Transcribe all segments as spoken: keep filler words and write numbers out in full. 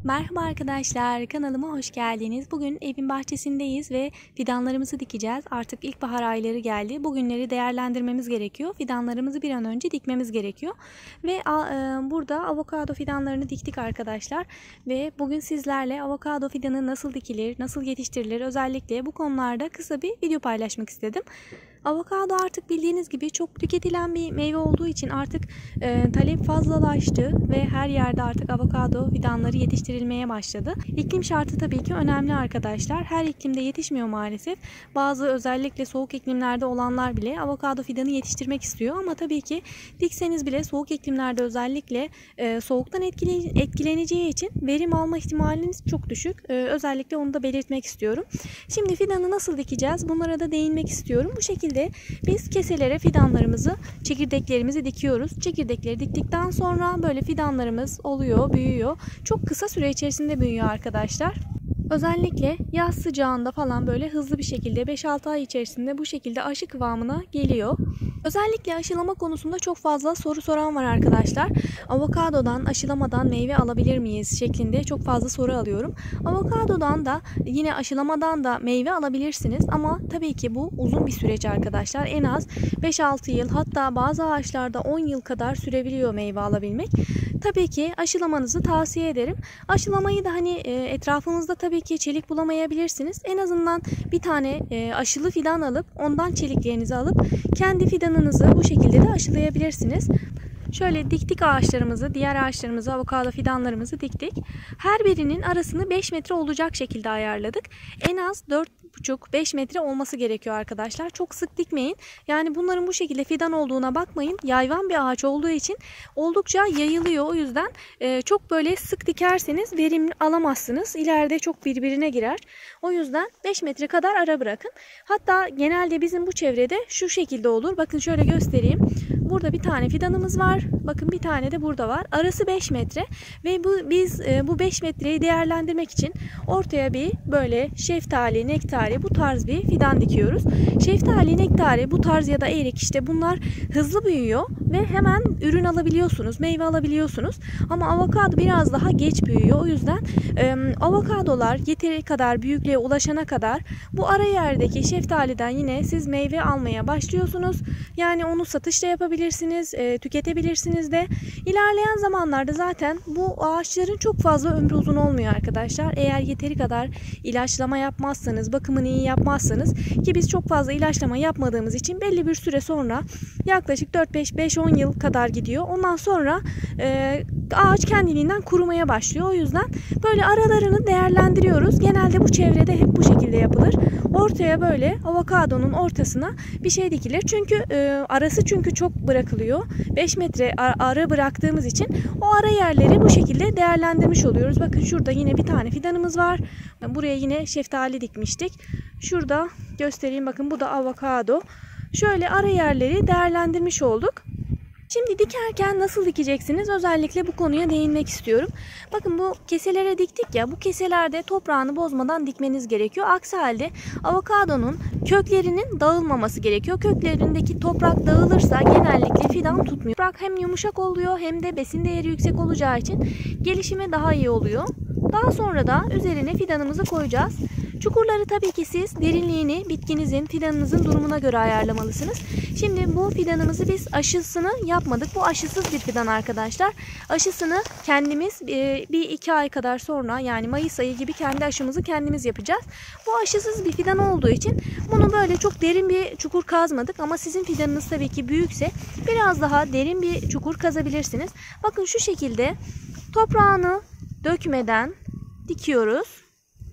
Merhaba arkadaşlar, kanalıma hoş geldiniz. Bugün evin bahçesindeyiz ve fidanlarımızı dikeceğiz. Artık ilkbahar ayları geldi. Bugünleri değerlendirmemiz gerekiyor. Fidanlarımızı bir an önce dikmemiz gerekiyor. Ve e, burada avokado fidanlarını diktik arkadaşlar. Ve bugün sizlerle avokado fidanı nasıl dikilir, nasıl yetiştirilir, özellikle bu konularda kısa bir video paylaşmak istedim. Avokado artık bildiğiniz gibi çok tüketilen bir meyve olduğu için artık e, talep fazlalaştı ve her yerde artık avokado fidanları yetiştirilmeye başladı. İklim şartı tabii ki önemli arkadaşlar. Her iklimde yetişmiyor maalesef. Bazı özellikle soğuk iklimlerde olanlar bile avokado fidanı yetiştirmek istiyor ama tabii ki dikseniz bile soğuk iklimlerde özellikle e, soğuktan etkile, etkileneceği için verim alma ihtimaliniz çok düşük. E, özellikle onu da belirtmek istiyorum. Şimdi fidanı nasıl dikeceğiz? Bunlara da değinmek istiyorum. Bu şekilde biz keselere fidanlarımızı, çekirdeklerimizi dikiyoruz. Çekirdekleri diktikten sonra böyle fidanlarımız oluyor, büyüyor. Çok kısa süre içerisinde büyüyor arkadaşlar. Özellikle yaz sıcağında falan böyle hızlı bir şekilde beş altı ay içerisinde bu şekilde aşı kıvamına geliyor. Özellikle aşılama konusunda çok fazla soru soran var arkadaşlar. Avokadodan aşılamadan meyve alabilir miyiz şeklinde çok fazla soru alıyorum. Avokadodan da yine aşılamadan da meyve alabilirsiniz ama tabii ki bu uzun bir süreç arkadaşlar. En az beş altı yıl, hatta bazı ağaçlarda on yıl kadar sürebiliyor meyve alabilmek. Tabii ki aşılamanızı tavsiye ederim. Aşılamayı da hani etrafınızda tabii ki çelik bulamayabilirsiniz. En azından bir tane aşılı fidan alıp ondan çeliklerinizi alıp kendi fidanınızı bu şekilde de aşılayabilirsiniz. Şöyle diktik ağaçlarımızı, diğer ağaçlarımızı, avokado fidanlarımızı diktik. Her birinin arasını beş metre olacak şekilde ayarladık. En az dört buçuk beş metre olması gerekiyor arkadaşlar. Çok sık dikmeyin. Yani bunların bu şekilde fidan olduğuna bakmayın. Yayvan bir ağaç olduğu için oldukça yayılıyor. O yüzden e, çok böyle sık dikerseniz verim alamazsınız. İleride çok birbirine girer. O yüzden beş metre kadar ara bırakın. Hatta genelde bizim bu çevrede şu şekilde olur. Bakın şöyle göstereyim. Burada bir tane fidanımız var. Bakın bir tane de burada var. Arası beş metre ve bu biz e, bu beş metreyi değerlendirmek için ortaya bir böyle şeftali, nektari bu tarz bir fidan dikiyoruz. Şeftali, nektari bu tarz ya da erik işte bunlar hızlı büyüyor ve hemen ürün alabiliyorsunuz, meyve alabiliyorsunuz. Ama avokado biraz daha geç büyüyor. O yüzden e, avokadolar yeteri kadar büyüklüğe ulaşana kadar bu ara yerdeki şeftaliden yine siz meyve almaya başlıyorsunuz. Yani onu satışla yapabilirsiniz, e, tüketebilirsiniz de. İlerleyen zamanlarda zaten bu ağaçların çok fazla ömrü uzun olmuyor arkadaşlar. Eğer yeteri kadar ilaçlama yapmazsanız, bakımını iyi yapmazsanız, ki biz çok fazla ilaçlama yapmadığımız için belli bir süre sonra yaklaşık dört beş beş on yıl kadar gidiyor. Ondan sonra e, ağaç kendiliğinden kurumaya başlıyor. O yüzden böyle aralarını değerlendiriyoruz. Genelde bu çevrede hep bu şekilde yapılır. Ortaya böyle avokadonun ortasına bir şey dikilir. Çünkü e, arası çünkü çok bırakılıyor. beş metre ara bıraktığımız için o ara yerleri bu şekilde değerlendirmiş oluyoruz. Bakın şurada yine bir tane fidanımız var. Buraya yine şeftali dikmiştik. Şurada göstereyim, bakın bu da avokado. Şöyle ara yerleri değerlendirmiş olduk. Şimdi dikerken nasıl dikeceksiniz? Özellikle bu konuya değinmek istiyorum. Bakın bu keselere diktik ya, bu keselerde toprağını bozmadan dikmeniz gerekiyor. Aksi halde avokadonun köklerinin dağılmaması gerekiyor. Köklerindeki toprak dağılırsa genellikle fidan tutmuyor. Toprak hem yumuşak oluyor hem de besin değeri yüksek olacağı için gelişimi daha iyi oluyor. Daha sonra da üzerine fidanımızı koyacağız. Çukurları tabii ki siz derinliğini bitkinizin, fidanınızın durumuna göre ayarlamalısınız. Şimdi bu fidanımızı biz aşısını yapmadık. Bu aşısız bir fidan arkadaşlar. Aşısını kendimiz bir iki ay kadar sonra, yani Mayıs ayı gibi kendi aşımızı kendimiz yapacağız. Bu aşısız bir fidan olduğu için bunu böyle çok derin bir çukur kazmadık. Ama sizin fidanınız tabii ki büyükse biraz daha derin bir çukur kazabilirsiniz. Bakın şu şekilde toprağını dökmeden dikiyoruz.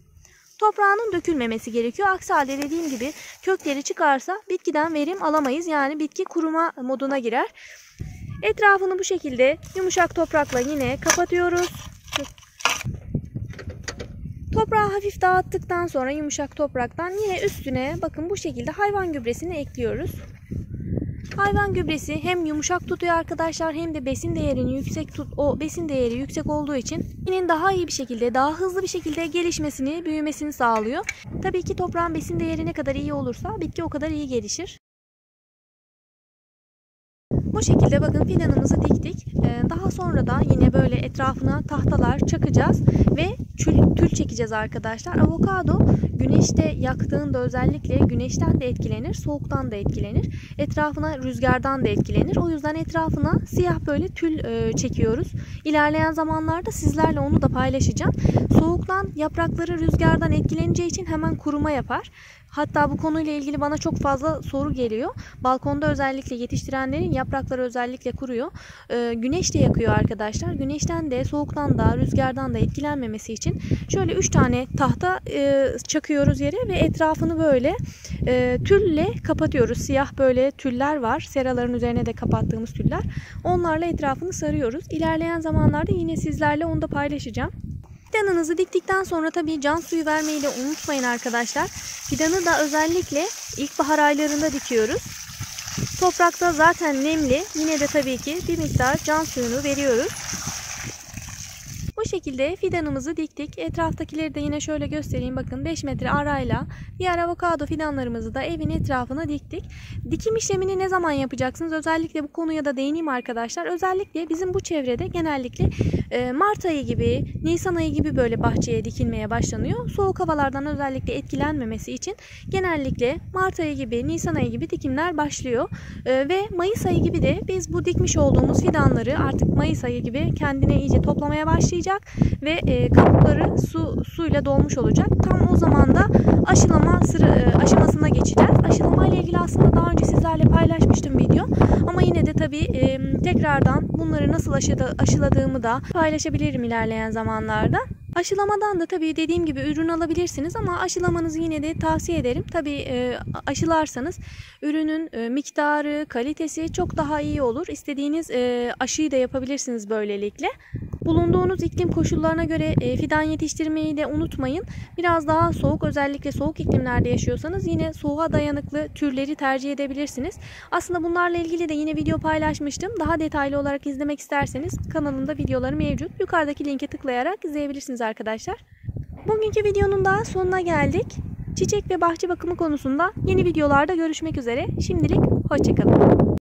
Toprağının dökülmemesi gerekiyor. Aksi halde dediğim gibi kökleri çıkarsa bitkiden verim alamayız. Yani bitki kuruma moduna girer. Etrafını bu şekilde yumuşak toprakla yine kapatıyoruz. Toprağı hafif dağıttıktan sonra yumuşak topraktan yine üstüne bakın bu şekilde hayvan gübresini ekliyoruz. Hayvan gübresi hem yumuşak tutuyor arkadaşlar hem de besin değerini yüksek tut o besin değeri yüksek olduğu için bitkinin daha iyi bir şekilde, daha hızlı bir şekilde gelişmesini, büyümesini sağlıyor. Tabii ki toprağın besin değeri ne kadar iyi olursa bitki o kadar iyi gelişir. Bu şekilde bakın fidanımızı diktik. Daha sonra da yine böyle etrafına tahtalar çakacağız ve tül, tül çekeceğiz arkadaşlar. Avokado güneşte yaktığında özellikle güneşten de etkilenir, soğuktan da etkilenir. Etrafına rüzgardan da etkilenir. O yüzden etrafına siyah böyle tül çekiyoruz. İlerleyen zamanlarda sizlerle onu da paylaşacağım. Soğuktan, yaprakları rüzgardan etkileneceği için hemen kuruma yapar. Hatta bu konuyla ilgili bana çok fazla soru geliyor. Balkonda özellikle yetiştirenlerin yaprakları özellikle kuruyor. Ee, güneş de yakıyor arkadaşlar. Güneşten de, soğuktan da, rüzgardan da etkilenmemesi için şöyle üç tane tahta e, çakıyoruz yere ve etrafını böyle e, tülle kapatıyoruz. Siyah böyle tüller var. Seraların üzerine de kapattığımız tüller. Onlarla etrafını sarıyoruz. İlerleyen zamanlarda yine sizlerle onu da paylaşacağım. Fidanınızı diktikten sonra tabii can suyu vermeyi de unutmayın arkadaşlar. Fidanı da özellikle ilkbahar aylarında dikiyoruz. Toprakta zaten nemli. Yine de tabii ki bir miktar can suyunu veriyoruz. Bu şekilde fidanımızı diktik. Etraftakileri de yine şöyle göstereyim. Bakın beş metre arayla diğer avokado fidanlarımızı da evin etrafına diktik. Dikim işlemini ne zaman yapacaksınız? Özellikle bu konuya da değineyim arkadaşlar. Özellikle bizim bu çevrede genellikle Mart ayı gibi, Nisan ayı gibi böyle bahçeye dikilmeye başlanıyor. Soğuk havalardan özellikle etkilenmemesi için genellikle Mart ayı gibi, Nisan ayı gibi dikimler başlıyor. Ve Mayıs ayı gibi de biz bu dikmiş olduğumuz fidanları artık Mayıs ayı gibi kendine iyice toplamaya başlayacak ve e, kabukları su suyla dolmuş olacak. Tam o zaman da aşılama sıra, e, aşamasına geçeceğiz. Aşılama ile ilgili aslında daha önce sizlerle paylaşmıştım video. Ama yine de tabii e, tekrardan bunları nasıl aşıda, aşıladığımı da paylaşabilirim ilerleyen zamanlarda. Aşılamadan da tabii dediğim gibi ürün alabilirsiniz ama aşılamanızı yine de tavsiye ederim. Tabii e, aşılarsanız ürünün e, miktarı, kalitesi çok daha iyi olur. İstediğiniz e, aşıyı da yapabilirsiniz böylelikle. Bulunduğunuz iklim koşullarına göre e, fidan yetiştirmeyi de unutmayın. Biraz daha soğuk, özellikle soğuk iklimlerde yaşıyorsanız yine soğuğa dayanıklı türleri tercih edebilirsiniz. Aslında bunlarla ilgili de yine video paylaşmıştım. Daha detaylı olarak izlemek isterseniz kanalımda videoları mevcut. Yukarıdaki linke tıklayarak izleyebilirsiniz arkadaşlar. Bugünkü videonun da sonuna geldik. Çiçek ve bahçe bakımı konusunda yeni videolarda görüşmek üzere. Şimdilik hoşça kalın.